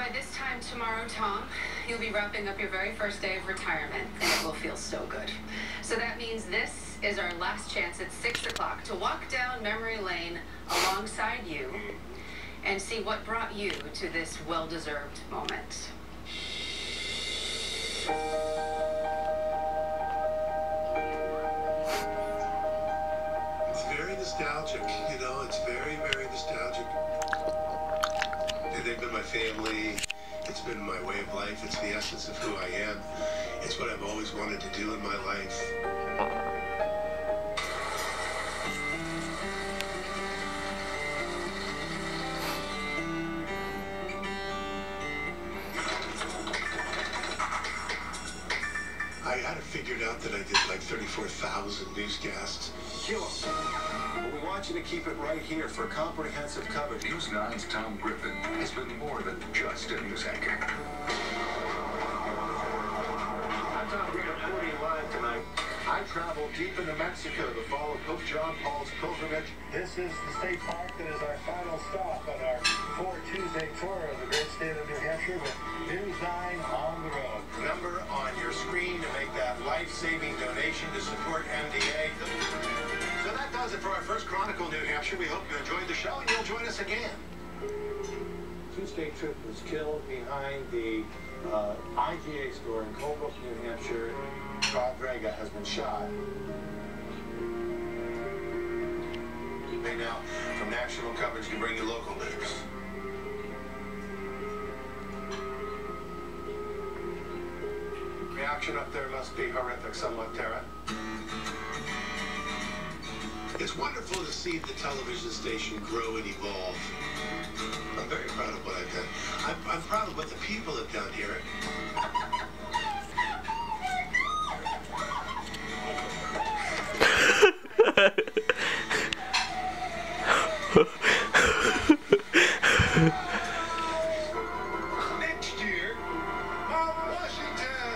by this time tomorrow, Tom, you'll be wrapping up your very first day of retirement, and it will feel so good. So that means this is our last chance at 6 o'clock to walk down memory lane alongside you and see what brought you to this well-deserved moment. It's very nostalgic, you know, it's very, very nostalgic. They've been my family, it's been my way of life, it's the essence of who I am. It's what I've always wanted to do in my life. I had it figured out that I did like 34,000 newscasts. Kill 'em. But we want you to keep it right here for comprehensive coverage. News 9's Tom Griffith has been more than just a news anchor. I'm Tom Griffith, reporting live tonight. I traveled deep into Mexico to follow Pope John Paul's pilgrimage. This is the state park that is our final stop on our 4 Tuesday tour of the great state of New Hampshire with News 9 on the road. Number on your screen to make that life-saving donation to support MDA. So that does it for our first Chronicle New Hampshire. We hope you enjoyed the show and you'll join us again. Two-state trip was killed behind the IGA store in Colebrook, New Hampshire. Bob Draga has been shot. Right now, from national coverage to bring you local news. Reaction up there must be horrific, somewhat, Tara. It's wonderful to see the television station grow and evolve. I'm very proud of what I've done. I'm proud of what the people have done here. Next year, Washington.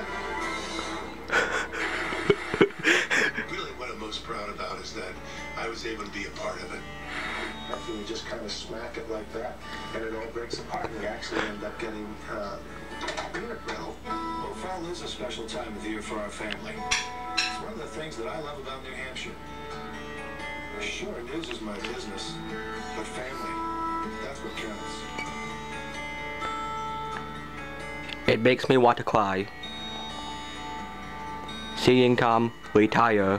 Really, what I'm most proud about is that I was able to be a part of it. After we just kind of smack it like that, and it all breaks apart, and we actually end up getting peanut brittle. Well, fall is a special time of the year for our family. It's one of the things that I love about New Hampshire. Sure, news is my business, but family, that's what counts. It makes me want to cry. Seeing Tom retire.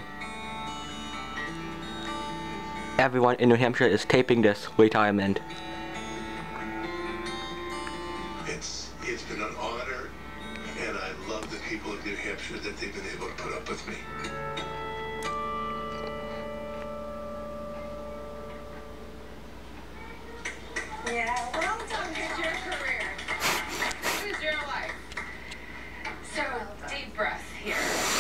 Everyone in New Hampshire is taping this retirement. It's been an honor, and I love the people of New Hampshire that they've been able to put up with me. Yeah, well done. It's your career. It was your life. So, deep breath here.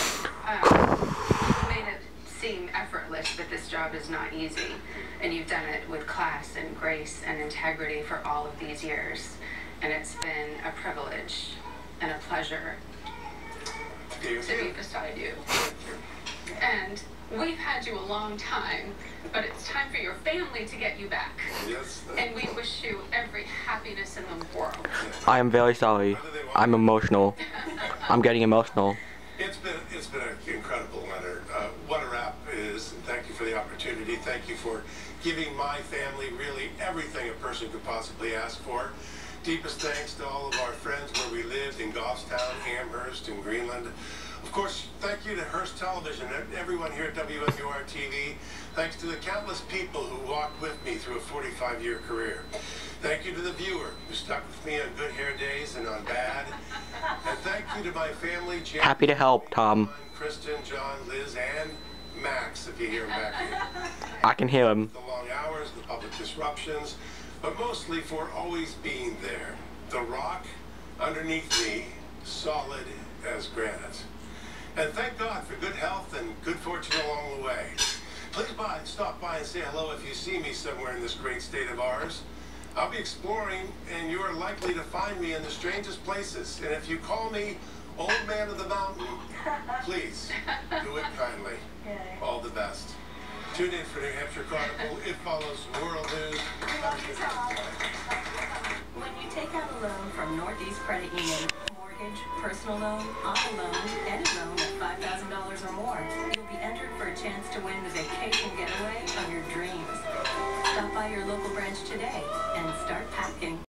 You made it seem effortless, but this job is not easy. And you've done it with class and grace and integrity for all of these years. And it's been a privilege and a pleasure to be beside you. And we've had you a long time, but it's time for your family to get you back. Yes. And we wish you every happiness in the world. I am very sorry. I'm emotional. I'm getting emotional. It's been an incredible honor. What a wrap is, and thank you for the opportunity. Thank you for giving my family really everything a person could possibly ask for. Deepest thanks to all of our friends where we lived in Goffstown, Amherst, and Greenland. Of course, thank you to Hearst Television and everyone here at WNUR TV. Thanks to the countless people who walked with me through a 45-year career. Thank you to the viewer who stuck with me on good hair days and on bad. And thank you to my family, Jan, Happy to help, Tom. Kristen, John, Liz, and Max, if you hear him back here. I can hear him. The long hours, the public disruptions, but mostly for always being there. The rock underneath me, solid as granite. And thank God for good health and good fortune along the way. Please stop by and say hello if you see me somewhere in this great state of ours. I'll be exploring, and you are likely to find me in the strangest places. And if you call me Old Man of the Mountain, please do it kindly. All the best. Tune in for New Hampshire Chronicle. It follows world news. We love you, Tom. When you Take out a loan from Northeast Credit Union. Mortgage, personal loan, auto loan, any loan at $5,000 or more. You'll be entered for a chance to win the vacation getaway of your dreams. Stop by your local branch today and start packing.